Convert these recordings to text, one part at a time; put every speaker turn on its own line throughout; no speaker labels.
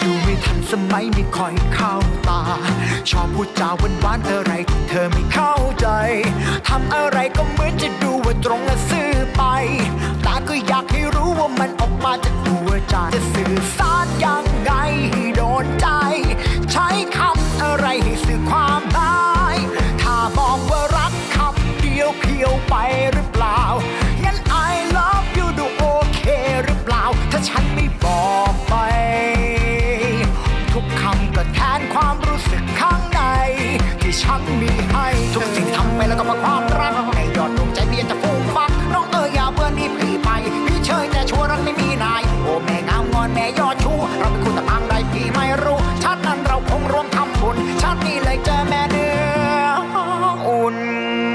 ดูไม่ทันสมัยไม่ค่อยเข้าตาชอบพูดจาหวานๆอะไรที่เธอไม่เข้าใจทำอะไรก็เหมือนจะดูว่าตรงและซื่อไปแต่ก็อยากให้รู้ว่ามันออกมาจากหัวใจจะสื่อสารยังไงให้โดนใจใช้คำอะไรให้สื่อความหมายถ้าบอกว่ารักคำเดียวเพียวไปหรือเปล่างั้น I love you ดูโอเคหรือเปล่าถ้าฉันไม่บอกไปทุกคำก็แทนความรู้สึกข้างในที่ฉันมีให้ทุกสิ่งทำไปแล้วก็มาความรักในยอดดวงใจเพียงจะฟูมฟักน้องอย่าเบื่อนี่พี่ไปพี่เชยแต่ชัวร์รักไม่มีนายโอ้แม่งามงอนแม่ยอดชูเราเป็นคู่แต่พังใดพี่ไม่รู้ชาตินั้นเราคงร่วมทำบุญชาตินี้เลยเจอแม่เนื้ออุ่น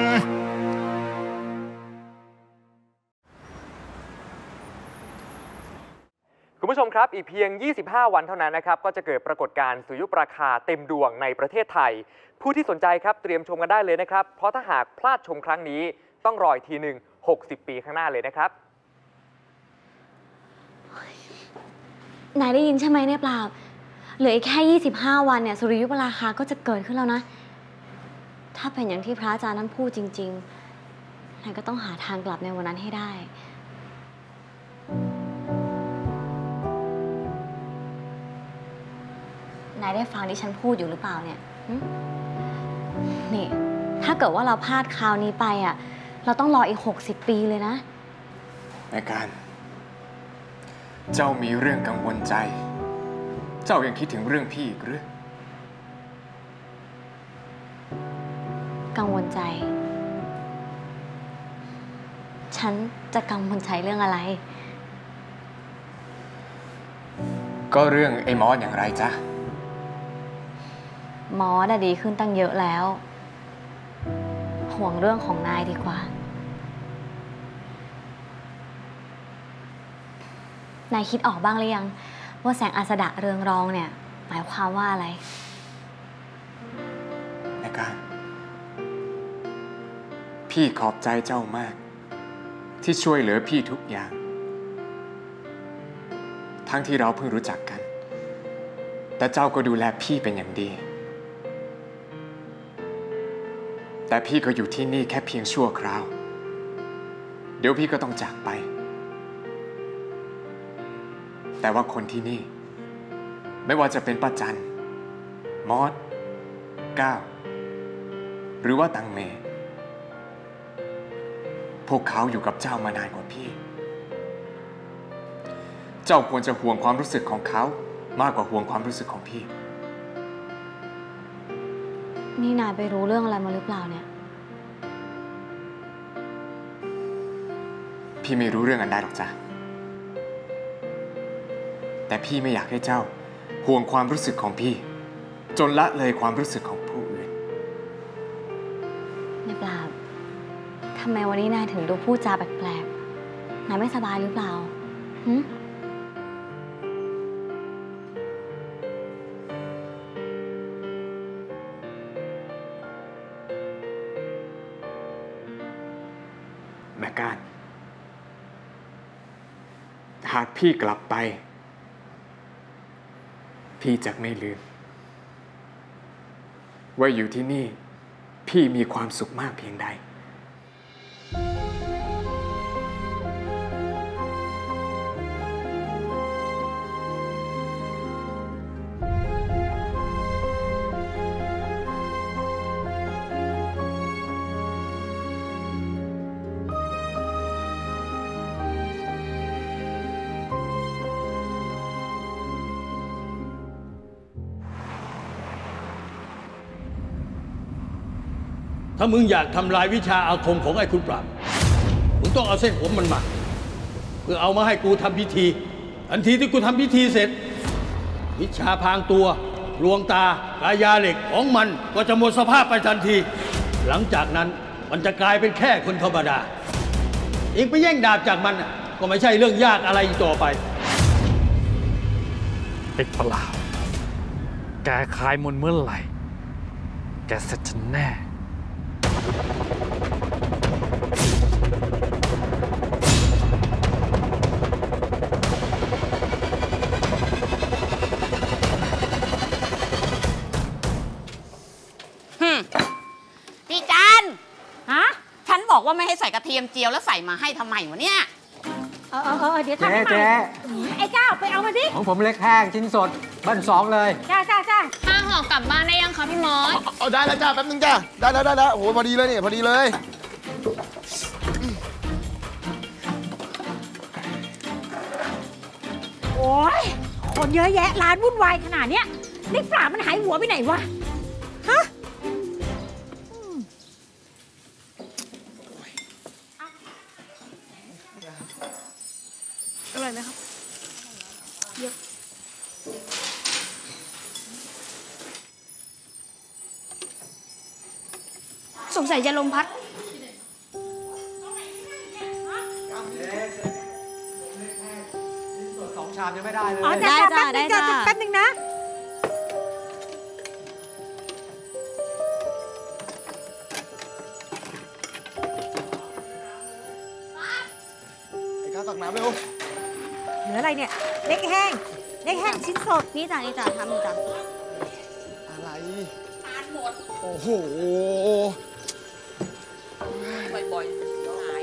คุณผู้ชมครับอีกเพียง25วันเท่านั้นนะครับก็จะเกิดปรากฏการณ์สุริยุปราคาเต็มดวงในประเทศไทยผู้ที่สนใจครับเตรียมชมกันได้เลยนะครับเพราะถ้าหากพลาดชมครั้งนี้ต้องรออีกทีหนึ่ง60 ปีข้างหน้าเลยนะครับ
นายได้ยินใช่ไหมเนี่ยเปล่าเหลืออีกแค่25วันเนี่ยสุริยุปราคาก็จะเกิดขึ้นแล้วนะถ้าเป็นอย่างที่พระอาจารย์นั้นพูดจริงๆนายก็ต้องหาทางกลับในวันนั้นให้ได้นายได้ฟังที่ฉันพูดอยู่หรือเปล่าเนี่ยนี่ถ้าเกิดว่าเราพลาดคราวนี้ไปอ่ะเราต้องรออีก60 ปีเลยนะ
ในการเจ้ามีเรื่องกังวลใจเจ้ายังคิดถึงเรื่องพี่อีกหรือ
กังวลใจฉันจะกังวลใจเรื่องอะไร
ก็เรื่องไอ้มอสอย่างไรจ๊ะ
มอสดีขึ้นตั้งเยอะแล้วห่วงเรื่องของนายดีกว่านายคิดออกบ้างหรือยังว่าแสงอัสดะเรืองรองเนี่ยหมายความว่าอะไร
ในการพี่ขอบใจเจ้ามากที่ช่วยเหลือพี่ทุกอย่างทั้งที่เราเพิ่งรู้จักกันแต่เจ้าก็ดูแลพี่เป็นอย่างดีแต่พี่ก็อยู่ที่นี่แค่เพียงชั่วคราวเดี๋ยวพี่ก็ต้องจากไปแต่ว่าคนที่นี่ไม่ว่าจะเป็นป้าจันมอสก้าวหรือว่าตังเมพวกเขาอยู่กับเจ้ามานานกว่าพี่เจ้าควรจะห่วงความรู้สึกของเขามากกว่าห่วงความรู้สึกของพี่
นี่นายไปรู้เรื่องอะไรมาหรือเปล่าเนี่ย
พี่ไม่รู้เรื่องอันใดหรอกจ้ะแต่พี่ไม่อยากให้เจ้าห่วงความรู้สึกของพี่จนละเลยความรู้สึกของผู้อื่น
ไม่เปล่าทำไมวันนี้นายถึงดูพูดจาแปลกๆนายไม่สบายหรือเปล่า
แม่การหากพี่กลับไปพี่จะไม่ลืมว่าอยู่ที่นี่พี่มีความสุขมากเพียงใด
ถ้ามึงอยากทำลายวิชาอาคมของไอ้คุณปราบมึงต้องเอาเส้นผมมันมาเพื่อเอามาให้กูทำพิธีทันทีที่กูทำพิธีเสร็จวิชาพางตัวลวงตากายาเหล็กของมันก็จะหมดสภาพไปทันทีหลังจากนั้นมันจะกลายเป็นแค่คนธรรมดาเองไปแย่งดาบจากมันก็ไม่ใช่เรื่องยากอะไรอีกต่อไป
ไอ้ปลาแกคลายมนเมื่อไหร่แกเสร็จฉันแน่
บอกว่าไม่ให้ใส่กระเทียมเจียวแล้วใส่มาให้ทำไมวะเนี่ย
เดี๋ยวทำให้ใหม่ไอ้ก้าวไปเอามาสิ
ของผมเล็กแห้งชิ้นสดบ้าน2เลย
จ้า
5 ห่อกลับบ้านได้ยังคะพี่มอส
เอาได้แล้วจ้าแป๊บนึงจ้าได้แล้วโอ้โหพอดีเลยเนี่ยพอดีเลย
โอ้ยคนเยอะแยะร้านวุ่นวายขนาดเนี้ยเล็กปราบมันหายหัวไปไหนวะฮะอะไรนะครับเยอะ
สงสัยจะลมพัด
2 ชามยังไม่ได้เลย
ได้จ้าแป๊บนึงนะ
ไอ้ข้าวตักน้ำเร็ว
เหลืออะไรเนี่ยเล็กแห้งชิ้นสด
นี่จ้าทำนี่จ้า
อะไรทานหมดโอ้โห
บ่อยๆเดี๋ยวหาย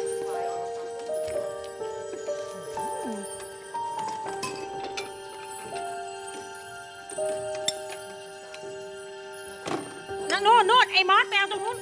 นั่งโน่นไอ้มอสไปเอาตรงนู้น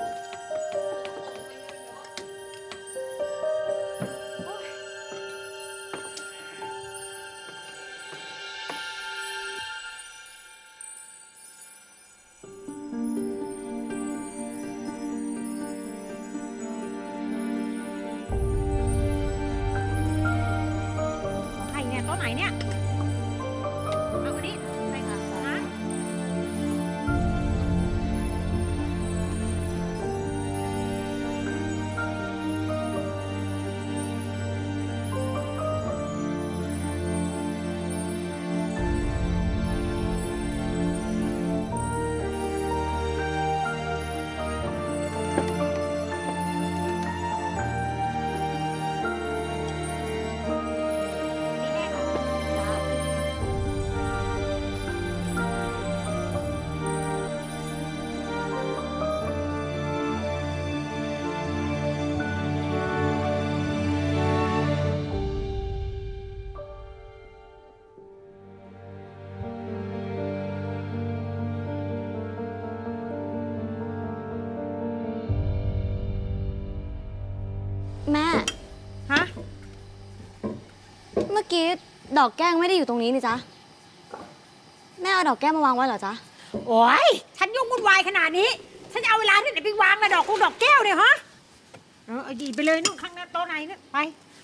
โต๊ะไหนเนี่ยเอาอันนี้ไปค่ะนะ
แม่
ฮะ
เมื่อกี้ดอกแก้วไม่ได้อยู่ตรงนี้นี่จ๊ะแม่เอาดอกแก้วมาวางไว้เหรอจ๊ะ
โอ้ยฉันยุ่งวุ่นวายขนาดนี้ฉันจะเอาเวลาที่ไหนไปวางดอกแก้วเนี่ยฮะเอาดีไปเลยนู่นข้างหน้าโต๊ะไหนเนี่ยไป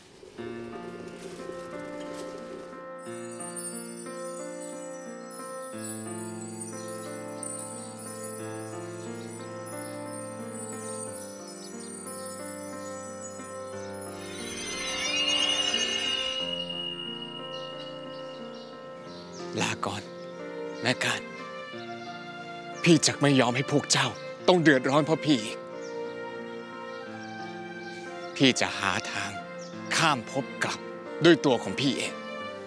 ลาก่อนแม่การพี่จักไม่ยอมให้พวกเจ้าต้องเดือดร้อนเพราะพี่อีกพี่จะหาทางข้ามภพกลับด้วยตัวของพี่เอง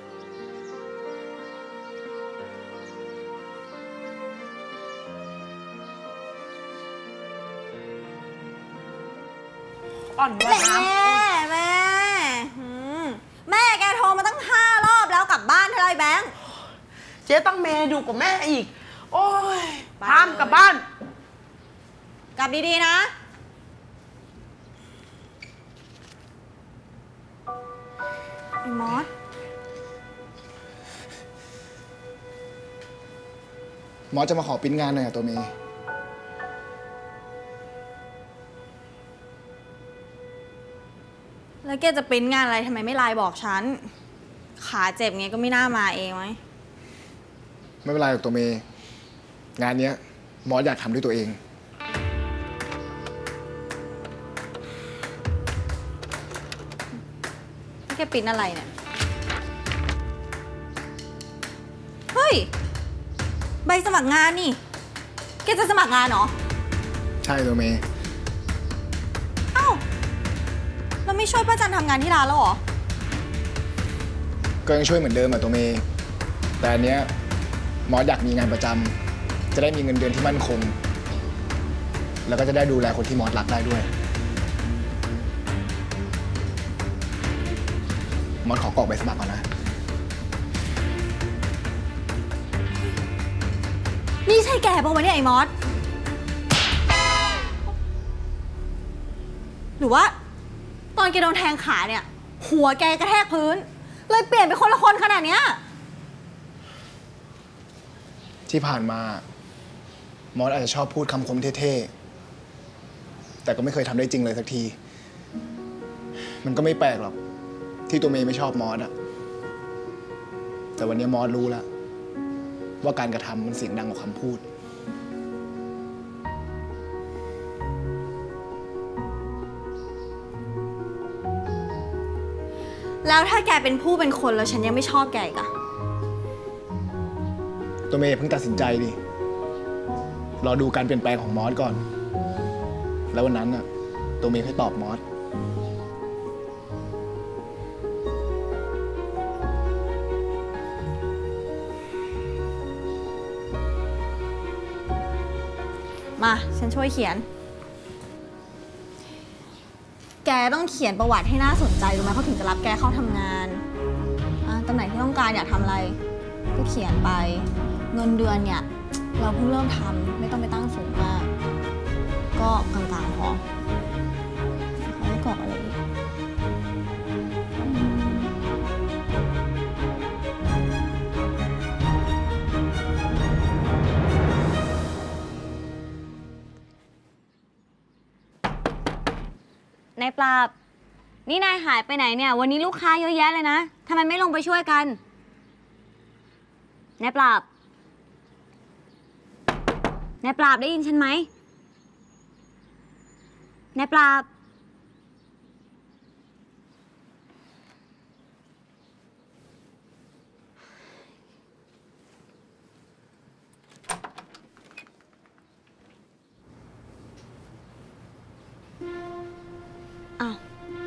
แม่แกโทรมาตั้ง5 รอบแล้วกลับบ้านเธอเลยแบงค์
เจ๊ต้องเมย์ดูกับแม่อีกโอ้ยพามกลับบ้าน
กลับดีๆนะ
ไอ้มอส
จะมาขอปริ้นงานหน่อยอะตัวเมย์
แล้วแกจะปริ้นงานอะไรทำไมไม่ไลน์บอกฉันขาเจ็บไงก็ไม่น่ามาเองไหม
ไม่เป็นไรหรอกตัวเมย์งานเนี้ยมอสอยากทำด้วยตัวเอง
แกปริ้นอะไรเนี่ยเฮ้ยใบสมัครงานนี่แกจะสมัครงานเหรอ
ใช่ตัวเมย์
เอ้าเราไม่ช่วยป้าจันทำงานที่ร้านแล้วเหรอ
ก็ยังช่วยเหมือนเดิมอะตัวเมย์แต่อันเนี้ยมอสอยากมีงานประจำจะได้มีเงินเดือนที่มั่นคงแล้วก็จะได้ดูแลคนที่มอสรักได้ด้วยมอสขอกรอกใบสมัครก่อนนะ
นี่ใช่แกปะวะเนี่ยไอ้มอสหรือว่าตอนแกโดนแทงขาเนี่ยหัวแกกระแทกพื้นเลยเปลี่ยนเป็นคนละคนขนาดเนี้ย
ที่ผ่านมามอสอาจจะชอบพูดคำคมเท่ๆแต่ก็ไม่เคยทำได้จริงเลยสักทีมันก็ไม่แปลกหรอกที่ตัวเมย์ไม่ชอบมอสอะแต่วันนี้มอสรู้แล้วว่าการกระทำมันเสียงดังกว่าคำพูด
แล้วถ้าแกเป็นผู้เป็นคนแล้วฉันยังไม่ชอบแกอีกอะ
ตัวเมย์เพิ่งตัดสินใจดิรอดูการเปลี่ยนแปลงของมอสก่อนแล้ววันนั้นน่ะตัวเมย์ค่อยตอบมอส
มาฉันช่วยเขียนแกต้องเขียนประวัติให้น่าสนใจรู้ไหมเขาถึงจะรับแกเข้าทำงานตำแหน่งที่ต้องการอยากทำอะไรก็เขียนไปเงินเดือนเนี่ยเราเพิ่งเริ่มทำไม่ต้องไปตั้งสูงมากก็กลางๆพอเขาไม่กรอกอะไรอีก
นายปราบนี่นายหายไปไหนเนี่ยวันนี้ลูกค้าเยอะแยะเลยนะทำไมไม่ลงไปช่วยกันนายปราบนายปราบได้ยินฉันไหมนายปราบอ้าว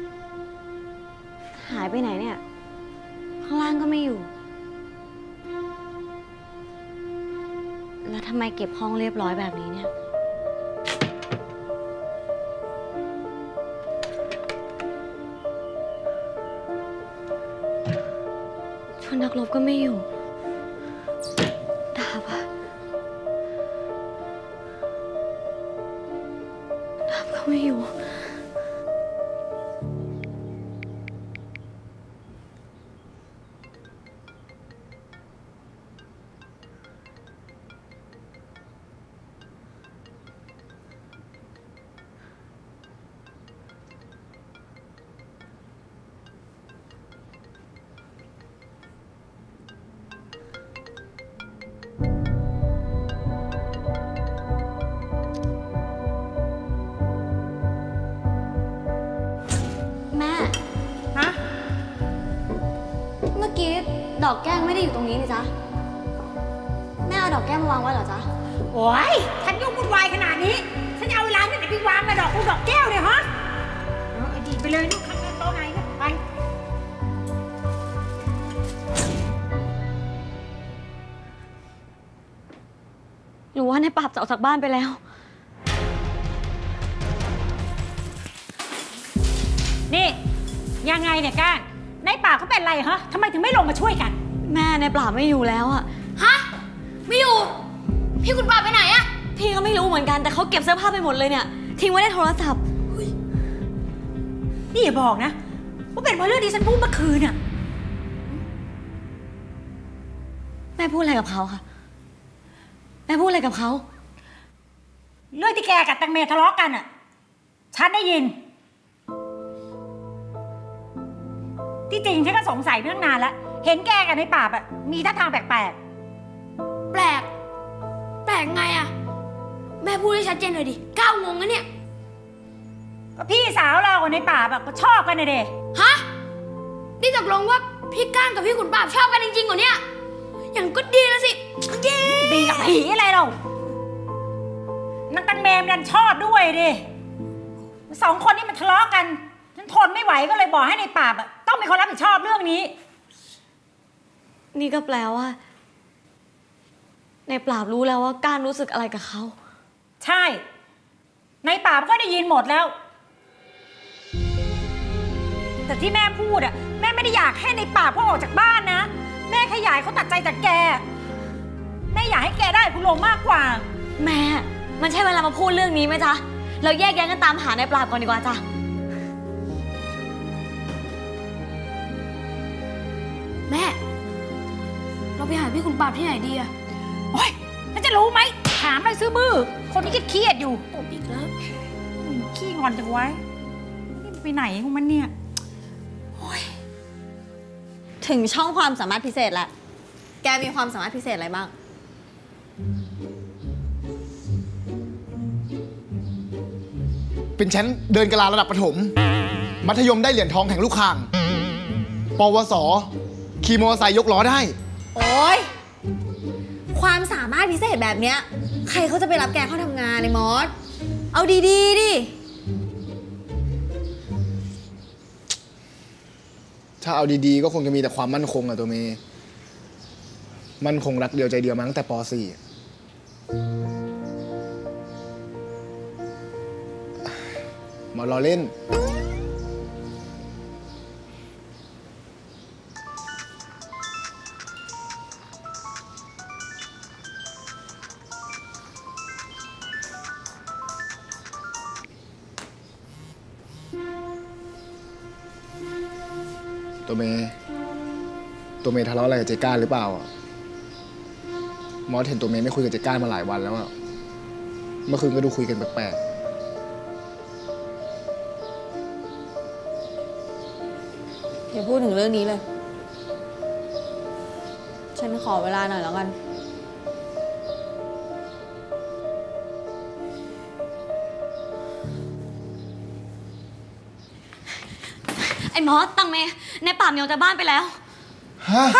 หายไปไหนเนี่ยข้างล่างก็ไม่อยู่แล้วทำไมเก็บห้องเรียบร้อยแบบนี้เนี่ยชุดนักรบก็ไม่อยู่ดาบอะดาบก็ไม่อยู่ดอกแก้วไม่ได้อยู่ตรงนี้นี่จ๊ะแม่เอาดอกแก้วมาวางไว้เหรอจ๊ะ
โอ้ยฉันยุ่งวุ่นวายขนาดนี้ฉันจะเอาเวลาที่ไหนไปวางกระดอกดอกแก้วเนี่ยฮะดีไปเลยนู่นข้างหน้าโต๊ะไหนนะไป
หรือว่านายปราบจะออกจากบ้านไปแล้ว
นี่ยังไงเนี่ยก้านนายปราบเขาเป็นไรฮะทำไมถึงไม่ลงมาช่วยกัน
แม่นายปราบไม่อยู่แล้วอะ
ฮะไม่อยู่พี่คุณปราบไปไหนอะ
พี่ก็ไม่รู้เหมือนกันแต่เขาเก็บเสื้อผ้าไปหมดเลยเนี่ยทิ้งไว้ในโทรศัพท์
นี่อย่าบอกนะว่าเป็นเพราะเรื่องที่ฉันพูดเมื่อคืนอะ
แม่พูดอะไรกับเขาคะแม่พูดอะไรกับเขา
เรื่องที่แกกับแตงเมทะเลาะกันอะฉันได้ยินที่จริงฉันก็สงสัยมาตั้งนานแล้วเห็นแกกับในป่าแบบมีท่าทางแปลก
แปลกไงอะแม่พูดให้ชัดเจนหน่อยดิก้าวงงนะเนี่ย
ก็พี่สาวเรากับในป่าแบบก็ชอบกันเลยเด
ฮะนี่ตกลงว่าพี่ก้านกับพี่ขุนปราบชอบกันจริงๆเหรอเนี่ยอย่างก็ดีแล้วสิ
ดีกับผีอะไรเรานางตังเมมดันชอบด้วยดิสองคนนี้มันทะเลาะกันฉันทนไม่ไหวก็เลยบอกให้ในป่าต้องเป็นคนรับผิดชอบเรื่องนี้
นี่ก็แปลว่าในปราบรู้แล้วว่าการรู้สึกอะไรกับเขา
ใช่ในป่าก็ได้ยินหมดแล้วแต่ที่แม่พูดอะแม่ไม่ได้อยากให้ในป่าพวกออกจากบ้านนะแม่แค่อยากให้เขาตัดใจจากแกแม่อยากให้แกได้คุณลงมากกว่า
แม่มันใช่เวลามาพูดเรื่องนี้ไหมจ๊ะเราแยกแยะกันตามหาในปราบก่อนดีกว่าจ้ะ
แม่เราไปหาพี่ขุนปราบที่ไหนดีอะ
โอ๊ยแล้วจะรู้ไหมถามอะไรซื้อบื้อคนนี้เครียดอยู่ตบอีกแล้วขี้งอนจังไว้นี่ไปไหนของมันเนี่ย
ถึงช่องความสามารถพิเศษแล้วแกมีความสามารถพิเศษอะไรบ้าง
เป็นแชมป์เดินกะลาระดับประถมมัธยมได้เหรียญทองแข่งลูกข่างปวสขี่มอเตอร์ไซค์ยกล้อได้
โอ๊ยความสามารถพิเศษแบบเนี้ยใครเขาจะไปรับแกเข้าทำงานในมอสเอาดีๆดิ
ถ้าเอาดีๆก็คงจะมีแต่ความมั่นคงอะตัวเมย์มั่นคงรักเดียวใจเดียวมาตั้งแต่ป .4 มารอเล่นตัวเมย์ทะเลาะอะไรกับเจก้าหรือเปล่ามอสเห็นตัวเมย์ไม่คุยกับเจก้ามาหลายวันแล้วอะเมื่อคืนก็ดูคุยกันแปลก
ๆอย่าพูดถึงเรื่องนี้เลยฉันขอเวลาหน่อยแล้วกัน
ไอ้มอสตังเมในป่าเมียวจากบ้านไปแล้ว
ฮะ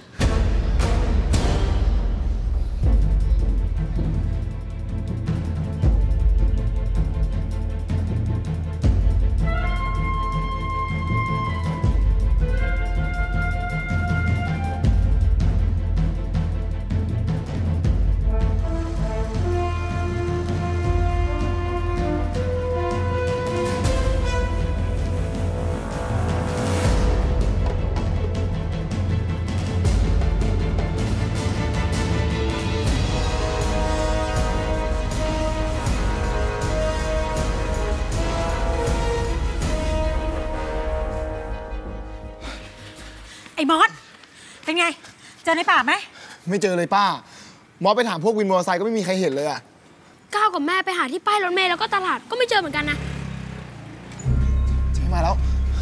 ไอ้มอสเป็นไงเจอในป่าไหม
ไม่เจอเลยป้ามอสไปถามพวกวินมอเตอร์ไซค์ก็ไม่มีใครเห็นเลยอะ
ก้าวกับแม่ไปหาที่ป้ายรถเมล์แล้วก็ตลาดก็ไม่เจอเหมือนกันนะ
ใช่มาแล้ว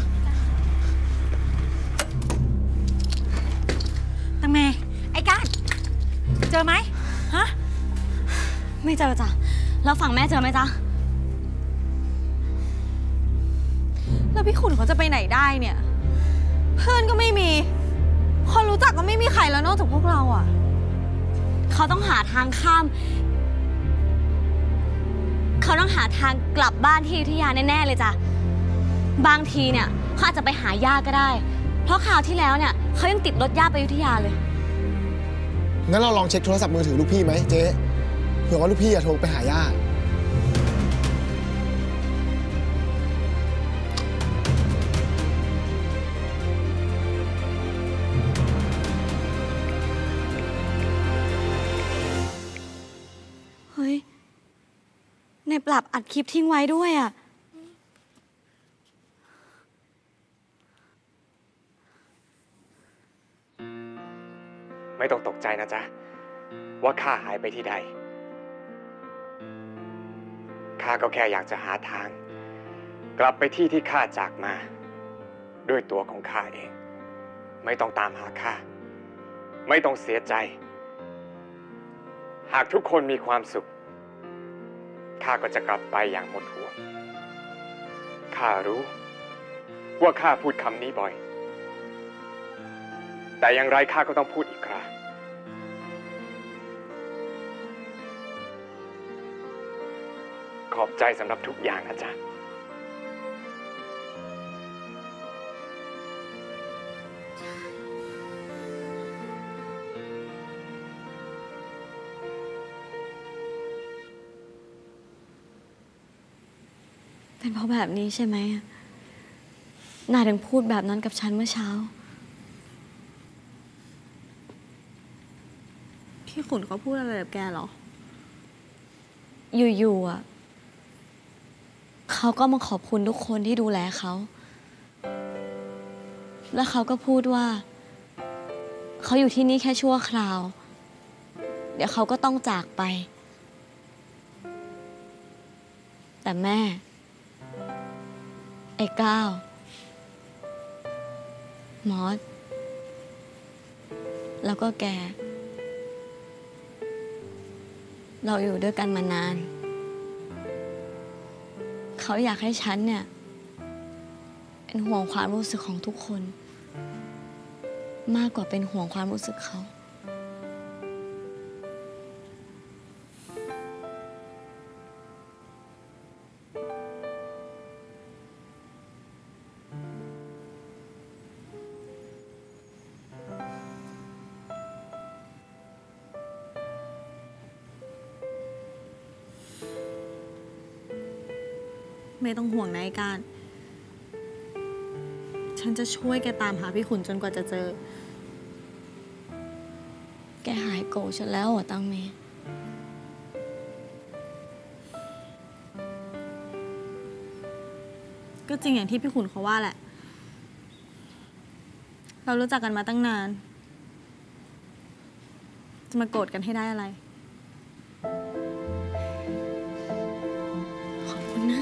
ตังเมไอ้ก้านเจอไหมฮะ
ไม่เจอจ้ะแล้วฝั่งแม่เจอไหมจ๊ะ
แล้วพี่ขุนเขาจะไปไหนได้เนี่ยเพื่อนก็ไม่มีคนรู้จักก็ไม่มีใครแล้วนอกจากพวกเราอ่ะ
เขาต้องหาทางข้ามเขาต้องหาทางกลับบ้านที่อยุธยาแน่ๆเลยจ้ะบางทีเนี่ยเขาอาจจะไปหาย่าก็ได้เพราะคราวที่แล้วเนี่ยเขายังติดรถย่าไปอยุธยาเลย
งั้นเราลองเช็คโทรศัพท์มือถือลูกพี่ไหมเจ๊เผื่อว่าลูกพี่จะโทรไปหาย่า
ในปรับอัดคลิปทิ้งไว้ด้วยอ่ะ
ไม่ต้องตกใจนะจ๊ะว่าข้าหายไปที่ใดข้าก็แค่อยากจะหาทางกลับไปที่ที่ข้าจากมาด้วยตัวของข้าเองไม่ต้องตามหาข้าไม่ต้องเสียใจหากทุกคนมีความสุขข้าก็จะกลับไปอย่างหมดห่วงข้ารู้ว่าข้าพูดคำนี้บ่อยแต่อย่างไรข้าก็ต้องพูดอีกคราขอบใจสำหรับทุกอย่างนะจ๊ะ
เป็นเพราะแบบนี้ใช่ไหมนายถึงพูดแบบนั้นกับฉันเมื่อเช้า
พี่ขุนเขาพูดอะไรกับแกเหรอ
อยู่ๆเขาก็มาขอบคุณทุกคนที่ดูแลเขา แล้วเขาก็พูดว่าเขาอยู่ที่นี่แค่ชั่วคราว เดี๋ยวเขาก็ต้องจากไป แต่แม่ ไอ้ก้าวมอสแล้วก็แก เราอยู่ด้วยกันมานาน เขาอยากให้ฉันเนี่ยเป็นห่วงความรู้สึกของทุกคน มากกว่าเป็นห่วงความรู้สึกเขา
ไม่ต้องห่วงนะไอ้การ ฉันจะช่วยแกตามหาพี่ขุนจนกว่าจะเจอ
แกหายโกรธฉันแล้วเหรอตังเม
ก็จริงอย่างที่พี่ขุนเขาว่าแหละ เรารู้จักกันมาตั้งนาน จะมาโกรธกันให้ได้อะไร
ขอบคุณนะ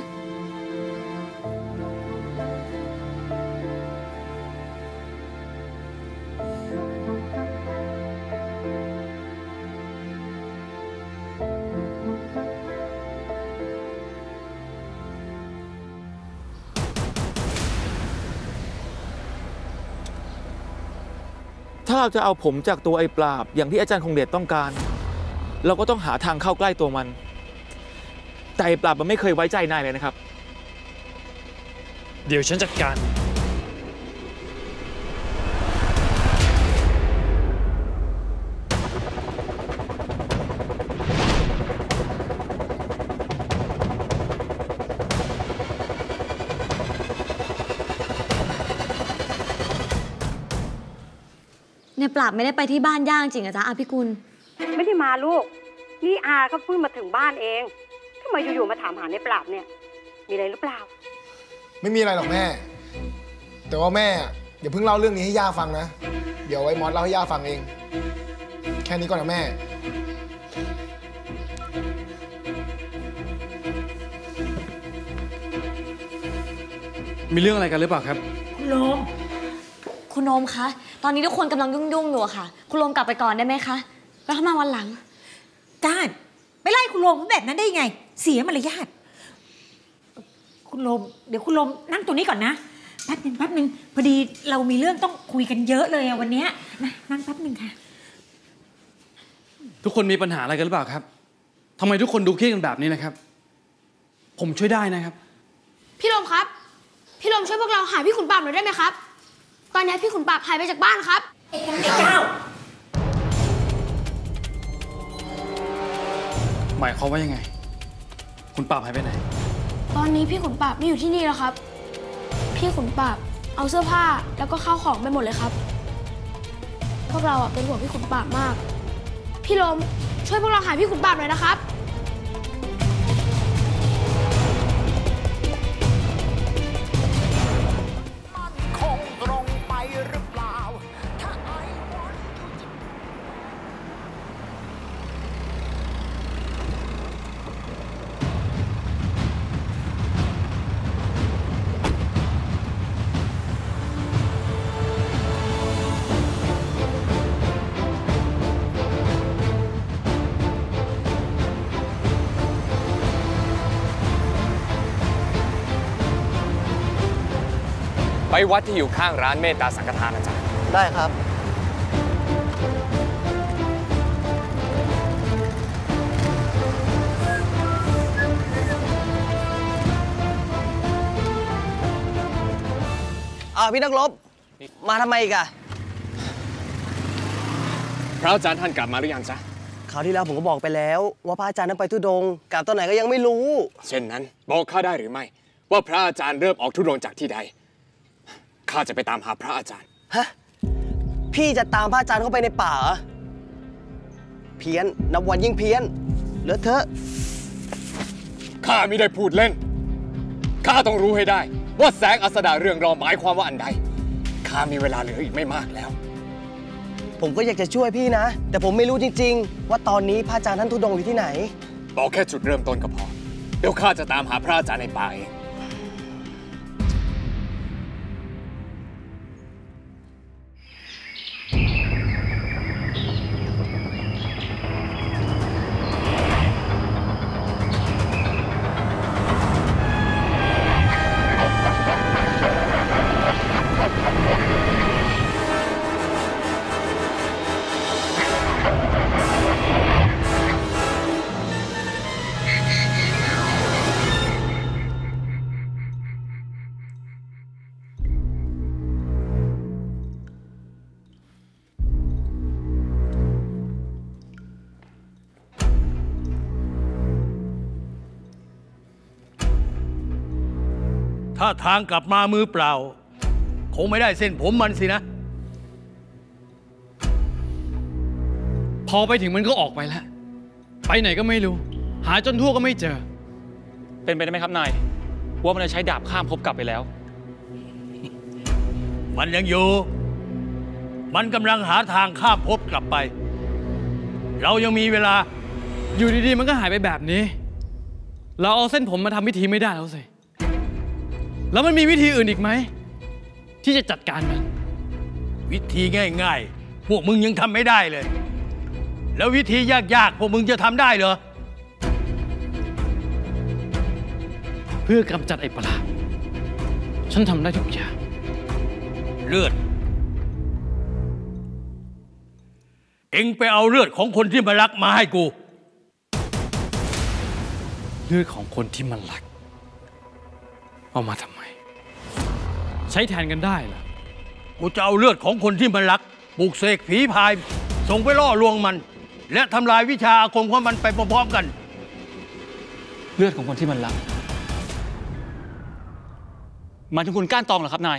ถ้าเราจะเอาผมจากตัวไอ้ปราบอย่างที่อาจารย์คงเดชต้องการเราก็ต้องหาทางเข้าใกล้ตัวมันแต่ไอ้ปราบมันไม่เคยไว้ใจนายเลยนะครับ
เดี๋ยวฉันจัดการ
เนี่ยปราบไม่ได้ไปที่บ้านย่างจริงเหรอจ๊ะอาพี่กุล
ไม่ได้มาลูก นี่อาก็เพิ่งมาถึงบ้านเองทำไมอยู่ๆมาถามหาในปราบเนี่ย มีอะไรหรือเปล่า
ไม่มีอะไรหรอกแม่ แต่ว่าแม่อย่าเพิ่งเล่าเรื่องนี้ให้ย่าฟังนะ เดี๋ยวไว้มอสเล่าให้ย่าฟังเอง แค่นี้ก่อนนะแม่
มีเรื่องอะไรกันหรือเปล่าครับ
คุณโรม คุณโรมคะ ตอนนี้ทุกคนกำลังยุ่งๆอยู่อะค่ะ คุณโรมกลับไปก่อนได้ไหมคะ แล้วเข้ามาวันหลัง
การไปไล่คุณโรมแบบนั้นได้ยังไง เสียมารยาท คุณโรมเดี๋ยวคุณโรมนั่งตรงนี้ก่อนนะ แป๊บนึง พอดีเรามีเรื่องต้องคุยกันเยอะเลยอะวันเนี้ยนะนั่งแป๊บนึงค่ะ
ทุกคนมีปัญหาอะไรกันหรือเปล่าครับทำไมทุกคนดูเครียดกันแบบนี้นะครับ ผมช่วยได้นะครับ
พี่ลมครับ พี่ลมช่วยพวกเราหาพี่ขุนปราบหน่อยได้ไหมครับ ตอนนี้พี่ขุนปราบหายไปจากบ้านครับ
ไอ้เจ้า
หมายความว่ายังไง คุณปราบหายไปไหน
ตอนนี้พี่ขุนปราบไม่อยู่ที่นี่แล้วครับ พี่ขุนปราบเอาเสื้อผ้าแล้วก็ข้าวของไปหมดเลยครับ พวกเราเป็นห่วงพี่ขุนปราบมาก พี่ลมช่วยพวกเราหาพี่ขุนปราบหน่อยนะครับ
คงตรงไปหรือเปล่าถ้าไอ้วัน
ไปวัดที่อยู่ข้างร้านเมตตาสังฆทานอาจารย์
ได้ครับ พี่นักรบ มาทำไมอีกอะ
พระอาจารย์ท่านกลับมาหรือยังจ๊ะ
คราวที่แล้วผมก็บอกไปแล้วว่าพระอาจารย์นั้นไปธุดงค์กลับตอนไหนก็ยังไม่รู้
เช่นนั้นบอกข้าได้หรือไม่ ว่าพระอาจารย์เริ่มออกธุดงค์จากที่ใดข้าจะไปตามหาพระอาจารย์
ฮะ พี่จะตามพระอาจารย์เข้าไปในป่าเหรอ เพี้ยน นับวันยิ่งเพี้ยนเลอะเทอะ
ข้าไม่ได้พูดเล่น ข้าต้องรู้ให้ได้ ว่าแสงอัสดาเรื่องรอหมายความว่าอันใด ข้ามีเวลาเหลืออีกไม่มากแล้ว
ผมก็อยากจะช่วยพี่นะ แต่ผมไม่รู้จริงๆ ว่าตอนนี้พระอาจารย์ท่านธุดงค์อยู่ที่ไหน
บอกแค่จุดเริ่มต้นก็พอ เดี๋ยวข้าจะตามหาพระอาจารย์ในป่าเอง
ถ้าทางกลับมามือเปล่า คงไม่ได้เส้นผมมันสินะ
พอไปถึงมันก็ออกไปแล้ว ไปไหนก็ไม่รู้ หาจนทั่วก็ไม่เจอ
เป็นไปได้ไหมครับนายว่ามันจะใช้ดาบข้ามภพกลับไปแล้ว
มันยังอยู่ มันกำลังหาทางข้ามภพกลับไป เรายังมีเวลา
อยู่ดีๆมันก็หายไปแบบนี้ เราเอาเส้นผมมาทำพิธีไม่ได้แล้วสิ แล้วมันมีวิธีอื่นอีกไหมที่จะจัดการมัน
วิธีง่ายๆ พวกมึงยังทำไม่ได้เลย แล้ววิธียากๆ พวกมึงจะทำได้เหรอ
เพื่อกำจัดไอ้ปลาบฉันทำได้ทุกอย่าง
เลือด เอ็งไปเอาเลือดของคนที่มารักมาให้กู
เลือดของคนที่มันรักเอามาทำไม ใช้แทนกันได้เหรอ
กูจะเอาเลือดของคนที่มันรักปลุกเสกผีพายส่งไปล่อลวงมัน และทำลายวิชาอาคมของมันไปพร้อมๆกัน
เลือดของคนที่มันรักหมายถึงคุณก้านตองเหรอครับนาย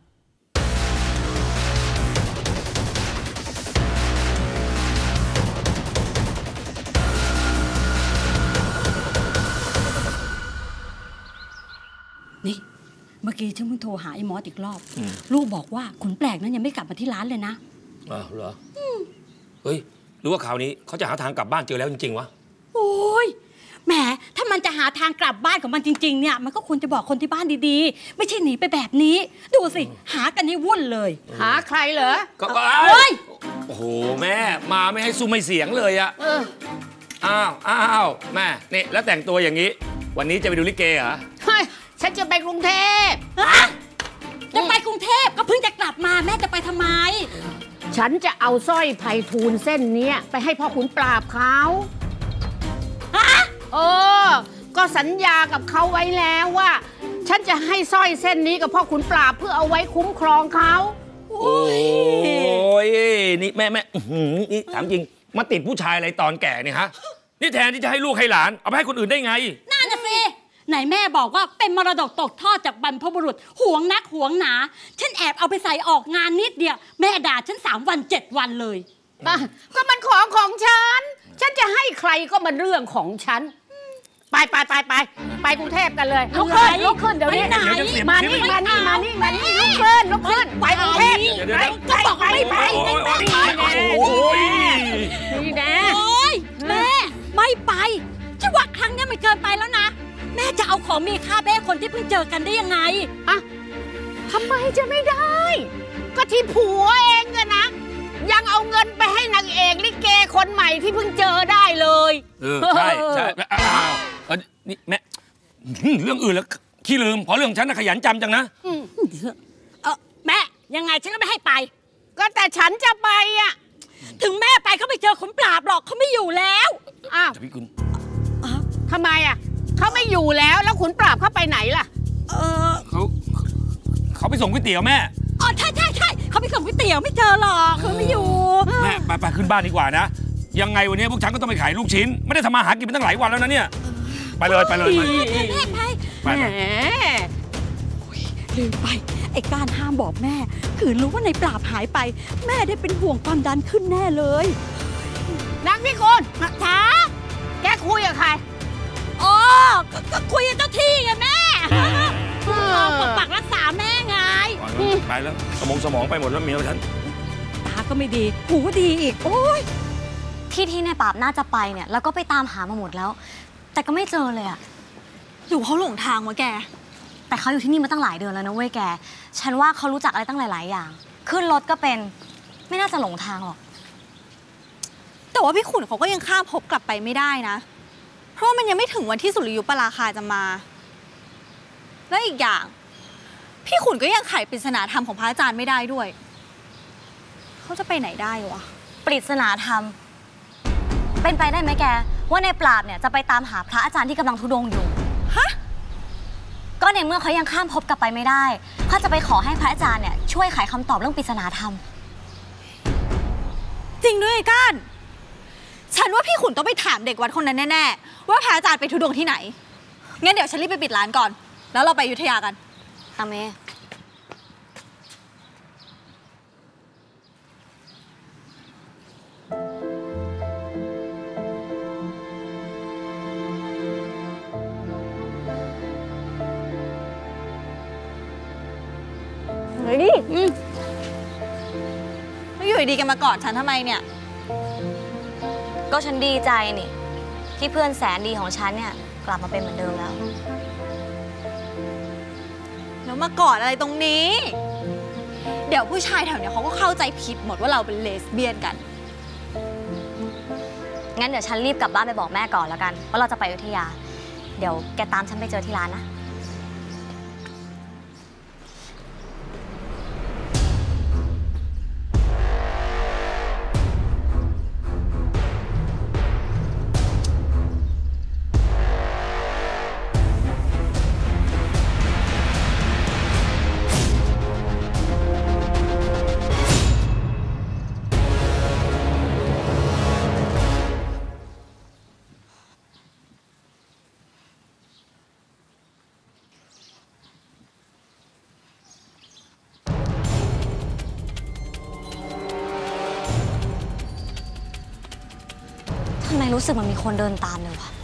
นี่เมื่อกี้ฉันเพิ่งโทรหาไอ้มอสอีกรอบ ลูกบอกว่าขุนแปลกนั้นยังไม่กลับมาที่ร้านเลยนะ
อ้าวเหรอเฮ้ยหรือว่าข่าวนี้เขาจะหาทางกลับบ้านเจอแล้วจริงๆวะ
โอ้ยแหมถ้ามันจะหาทางกลับบ้านของมันจริงๆเนี่ยมันก็ควรจะบอกคนที่บ้านดีๆไม่ใช่หนีไปแบบนี้ดูสิหากันให้วุ่นเลยหาใครเหรอ
ก็
เฮ้ย
โอ้โหแม่มาไม่ให้สู้ไม่เสียงเลยอะอ้าวแม่นี่แล้วแต่งตัวอย่างนี้ วันนี้จะไปดูลิเกเหรอ
เฮ้ย ฉันจะไปกรุงเทพ
จะไปกรุงเทพก็เพิ่งจะกลับมาแม่จะไปทำไม
ฉันจะเอาสร้อยไพฑูรย์เส้นนี้ไปให้พ่อขุนปราบเขาก็สัญญากับเขาไว้แล้วว่า ฉันจะให้สร้อยเส้นนี้กับพ่อขุนปราบเพื่อเอาไว้คุ้มครองเขา
โอ้ยนี่แม่นี่ถามจริงมาติดผู้ชายอะไรตอนแก่เนี่ยฮะนี่แทนที่จะให้ลูกให้หลานเอาไปให้คนอื่นได้ไง
นั่นน่ะสิไหนแม่บอกว่าเป็นมรดกตกทอดจากบรรพบุรุษหวงนักหวงหนาฉันแอบเอาไปใส่ออกงานนิดเดียวแม่ด่าฉัน3 วัน 7 วันเลย
ก็มันของฉันจะให้ใครก็มันเรื่องของฉันไปกรุงเทพกันเลยลุกขึ้นเดี๋ยวนี้มานี่ลุกขึ้นไปกรุงเทพก็บอกไม่ไป
โอ้ยนี่แน่แม่ไม่ไปฉันว่าครั้งนี้มันเกินไปแล้วนะแม่จะเอาของมีค่าแม่คนที่เพิ่งเจอกันได้ยังไง
อะทำไมจะไม่ได้ ก็ที่ผัวเองอะนะยังเอาเงินไปให้นางเอกลิเกคนใหม่ที่เพิ่งเจอได้เลย
ใช่นี่แม่เรื่องอื่นแล้วขี้ลืมเพราะเรื่องฉันน่ะขยันจำจังนะ
แม่ยังไงฉันก็ไม่ให้ไป
ก็แต่ฉันจะไปอะ
ถึงแม่ไปเขาไม่เจอขุนปราบหรอกเขาไม่อยู่แล้ว
อ้าวทำไมอะเขาไม่อยู่แล้วขุนปราบเขาไปไหนล่ะ
เขาไปส่งก๋วยเตี๋ยวแม่
ใช่เขาไปส่งก๋วยเตี๋ยวไม่เจอหรอกเขาไม่อยู่
แม่ไปขึ้นบ้านดีกว่านะยังไงวันนี้พวกฉันก็ต้องไปขายลูกชิ้นไม่ได้ทำมาหากินมาตั้งหลายวันแล้วนะเนี่ยไปเลย
แม่ไปแหมลืมไปไอ้การห้ามบอกแม่คือรู้ว่าในปราบหายไปแม่ได้เป็นห่วงความดันขึ้นแน่เลย
นางพี่คุณช้าแกคุยกับใคร
อ๋อก็คุยกับเจ้าที่ไงแม่รอปกปักรักษาแม่ไง
ไปแล้วสมองไปหมดแล้วเมียฉัน
ตาก็ไม่ดีหูดีอีกโอ้ย
ที่ในปราบน่าจะไปเนี่ยแล้วก็ไปตามหามาหมดแล้วแต่ก็ไม่เจอเลยอะ
หรือเขาหลงทางวะแก
แต่เขาอยู่ที่นี่มาตั้งหลายเดือนแล้วนะเว้ยแกฉันว่าเขารู้จักอะไรตั้งหลายๆอย่างขึ้นรถก็เป็นไม่น่าจะหลงทางหรอก
แต่ว่าพี่ขุนเขาก็ยังข้ามภพกลับไปไม่ได้นะเพราะมันยังไม่ถึงวันที่สุริยุปราคาจะมาและอีกอย่างพี่ขุนก็ยังไขปริศนาธรรมของพระอาจารย์ไม่ได้ด้วยเขาจะไปไหนได้วะ
ปริศนาธรรมเป็นไปได้ไหมแกว่าในปราบเนี่ยจะไปตามหาพระอาจารย์ที่กำลังธุดงค์อยู่
ฮะ
ก็ในเมื่อเขายังข้ามภพกลับไปไม่ได้เขาจะไปขอให้พระอาจารย์เนี่ยช่วยไขคำตอบเรื่องปริศนาธรรม
จริงด้วยก้านฉันว่าพี่ขุนต้องไปถามเด็กวัดคนนั้นแน่ๆว่าพระอาจารย์ไปธุดงค์ที่ไหนงั้นเดี๋ยวฉันรีบไปปิดร้านก่อนแล้วเราไปอยุธยากัน
อาเม
เฮ้ยดิแล้วอยู่ดีกันมากอดฉันทำไมเนี่ย
ก็ฉันดีใจนี่ที่เพื่อนแสนดีของฉันเนี่ยกลับมาเป็นเหมือนเดิมแล้ว
มากอดอะไรตรงนี้เดี๋ยวผู้ชายแถวเนี้ยเขาก็เข้าใจผิดหมดว่าเราเป็นเลสเบี้ยนกัน
งั้นเดี๋ยวฉันรีบกลับบ้านไปบอกแม่ก่อนแล้วกันว่าเราจะไปอยุธยาเดี๋ยวแกตามฉันไปเจอที่ร้านนะทำไมรู้สึกมันมีคนเดินตามเลยวะ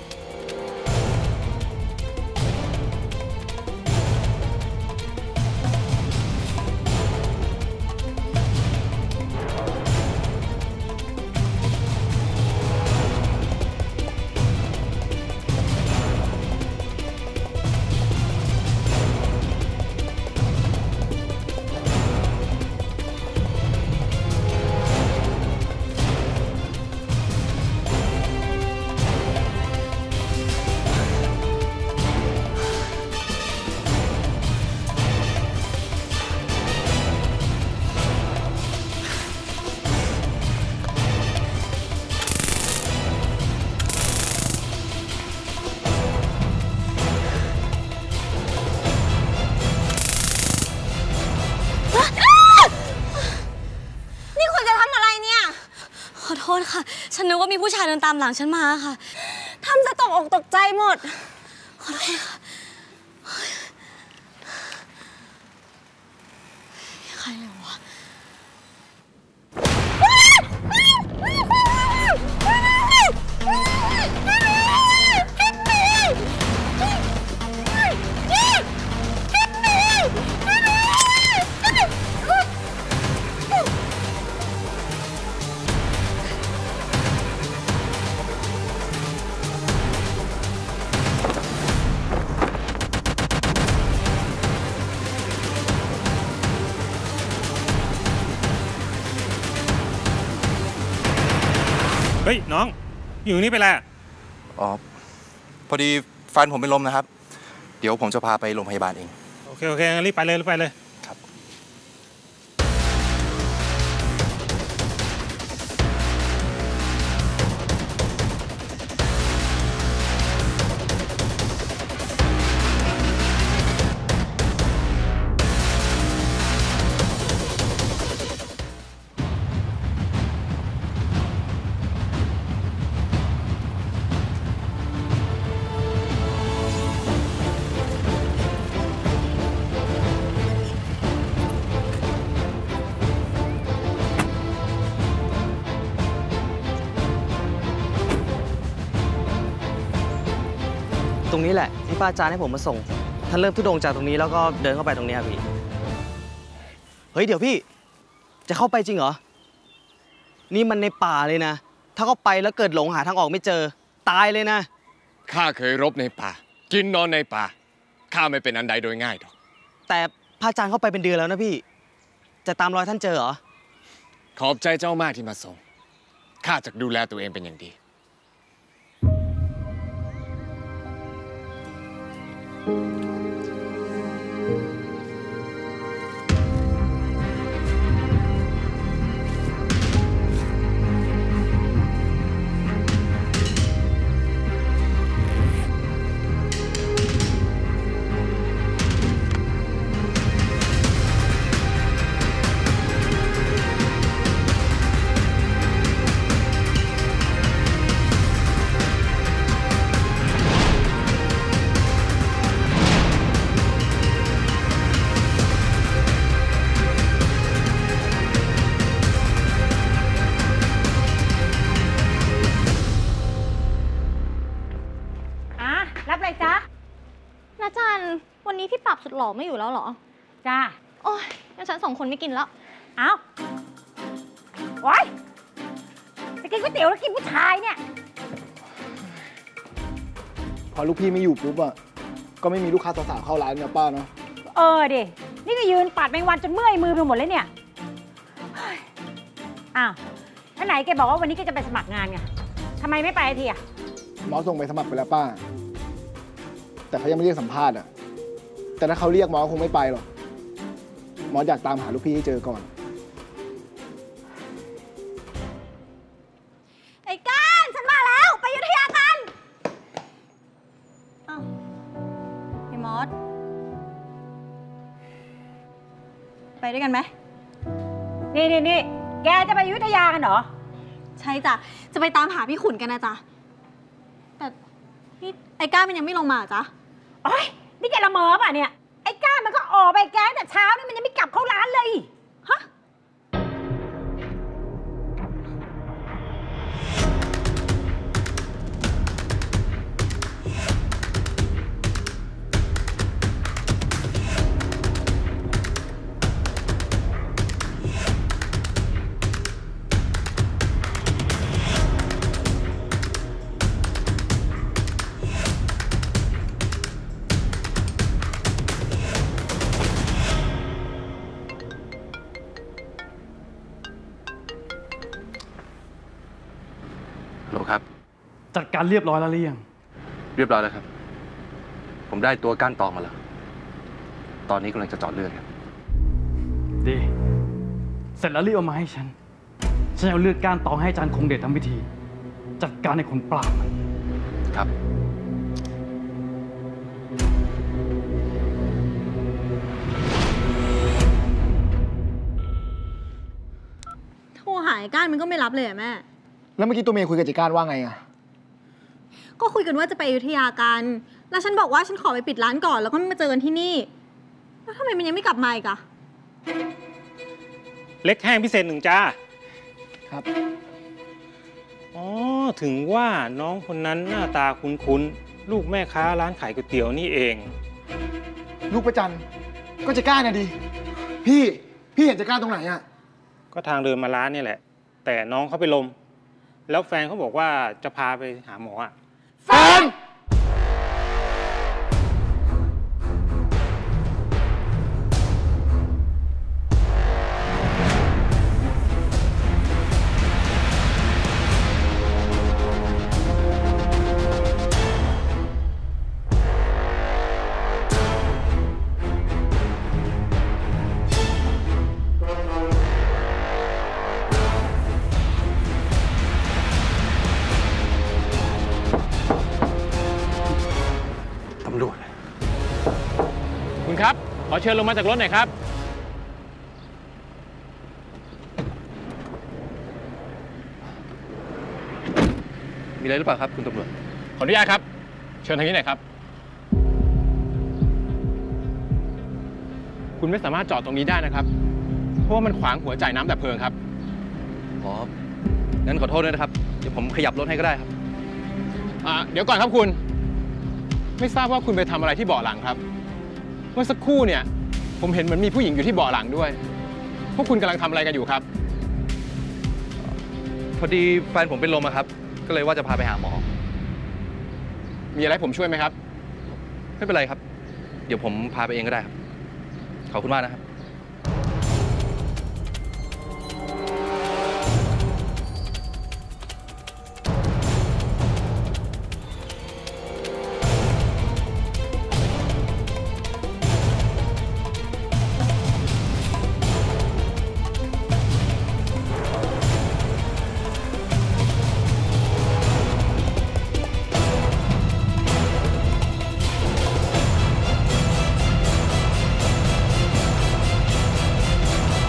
ขอโทษค่ะฉันนึกว่ามีผู้ชายเดินตามหลังฉันมาค่ะ
ทำจะตกอกตกใจหมด
ขอโทษค่ะใครเลยวะ
เฮ้ยน้องอยู่นี่ไปแล้ว
อ๋อพอดีแฟนผมเป็นลมนะครับเดี๋ยวผมจะพาไปโรงพยาบาลเอง
โอเครีบไปเลย
ครับ
นี้แหละที่ป้าอาจารย์ให้ผมมาส่งท่านเริ่มทุดงจากตรงนี้แล้วก็เดินเข้าไปตรงนี้ครับพี่เฮ้ยเดี๋ยวพี่จะเข้าไปจริงเหรอนี่มันในป่าเลยนะถ้าเข้าไปแล้วเกิดหลงหาทางออกไม่เจอตายเลยนะ
ข้าเคยรบในป่ากินนอนในป่าข้าไม่เป็นอันใดโดยง่ายหรอก
แต่พระอาจารย์เข้าไปเป็นเดือนแล้วนะพี่จะตามรอยท่านเจอเหรอ
ขอบใจเจ้ามากที่มาส่งข้าจะดูแลตัวเองเป็นอย่างดี
วันนี้พี่ปรับสุดหล่อไม่อยู่แล้วเหรอ
จ้า
โอ้ยงั้นฉัน2 คนไม่กินแล้ว
เอาโอ๊ยจะกินก๋วยเตี๋ยวแล้วกินผู้ชายเนี่ย
พอลูกพี่ไม่อยู่ปุ๊บอะก็ไม่มีลูกค้าสาวๆเข้าร้านเนี่ยป้าเนาะ
ดินี่ก็ยืนปัดแมงวันจนเมื่อยมือไปหมดเลยเนี่ยอ้าวแล้วไหนแกบอกว่าวันนี้แกจะไปสมัครงานไงทำไมไม่ไปทีอะ
หมอส่งไปสมัครไปแล้วป้าแต่เขายังไม่เรียกสัมภาษณ์อะแต่ถ้าเขาเรียกหมอคงไม่ไปหรอกหมออยากตามหาลูกพี่ให้เจอก่อน
ไอ้ก้านฉันมาแล้วไปอยุธยากันอ้าวไอ้มอสไปด้วยกันไหม
นี่แกจะไปอยุธยากันเหรอ
ใช่จ้ะจะไปตามหาพี่ขุนกันนะจ๊ะแต่นี่ไอ้ก้านมันยังไม่ลงมาจ๊ะ
โอ๊ยนี่แกละเมอป่ะเนี่ยไอ้ก้านมันก็ออกไปแกแต่เช้านี่มันยังไม่กลับเข้าร้านเลยฮะ
ครับ
จัดการเรียบร้อยแล้วหรือยัง
เรียบร้อยแล้วครับผมได้ตัวก้านตองมาแล้วตอนนี้กำลังจะเจาะเลือดครับ
ดีเสร็จแล้วรีบเอามาให้ฉันเอาเลือดก้านตองให้อาจารย์คงเดชทำพิธีจัดการในคนปราบมัน
ครับ
โทรหาก้านมันก็ไม่รับเลยอะแม่
แล้วเมื่อกี้ตัวเมย์คุยกับจิก้านว่าไงอะ
ก็คุยกันว่าจะไปอยุธยากันแล้วฉันบอกว่าฉันขอไปปิดร้านก่อนแล้วก็มาเจอกันที่นี่แล้วทำไมมันยังไม่กลับมาอีกอะ
เล็กแห้งพิเศษ1จ้า
ครับ
อ๋อถึงว่าน้องคนนั้นหน้าตาคุ้นๆลูกแม่ค้าร้านขายก๋วยเตี๋ยวนี่เอง
ลูกประจันก็จิก้านนะดิพี่เห็นจิก้านตรงไหนอะ
ก็ทางเดินมาร้านนี่แหละแต่น้องเขาไปลมแล้วแฟนเขาบอกว่าจะพาไปหาหมออ่ะ
แฟน
คุณครับขอเชิญลงมาจากรถหน่อยครับ
มีอะไรหรือเปล่าครับคุณตำรวจ
ขออนุญาตครับเชิญทางนี้หน่อยครับคุณไม่สามารถจอดตรงนี้ได้นะครับเพราะว่ามันขวางหัวจ่ายน้ำดับเพลิงครับ
อ๋องั้นขอโทษด้วยนะครับเดี๋ยวผมขยับรถให้ก็ได้ครับ
เดี๋ยวก่อนครับคุณ
ไม่ทราบว่าคุณไปทำอะไรที่เบาะหลังครับเมื่อสักครู่เนี่ยผมเห็นเหมือนมีผู้หญิงอยู่ที่เบาะหลังด้วยพวกคุณกำลังทำอะไรกันอยู่ครับ
พอดีแฟนผมเป็นลมครับก็เลยว่าจะพาไปหาหมอ
มีอะไรผมช่วยไหมครับ
ไม่เป็นไรครับเดี๋ยวผมพาไปเองก็ได้ครับขอบคุณมากนะครับ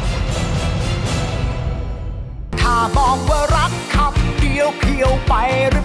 มองว่ารักคำเดียวเพียวไป